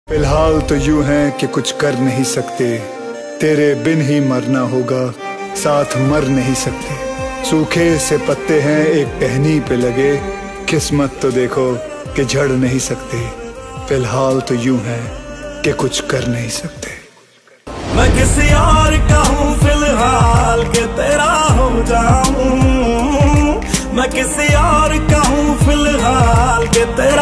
फिलहाल तो यूं है कि कुछ कर नहीं सकते, तेरे बिन ही मरना होगा, साथ मर नहीं सकते। सूखे से पत्ते हैं एक टहनी पे लगे, किस्मत तो देखो कि झड़ नहीं सकते। फिलहाल तो यूं है कि कुछ कर नहीं सकते। मैं किसी और का हूँ फिलहाल के तेरा हो जाऊं, मैं किसी और का हूँ फिलहाल के तेरा